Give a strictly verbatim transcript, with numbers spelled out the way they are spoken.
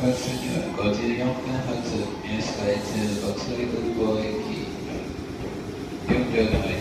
発にはごじよんぷん発、宮下越後鳥取空港行きよん両の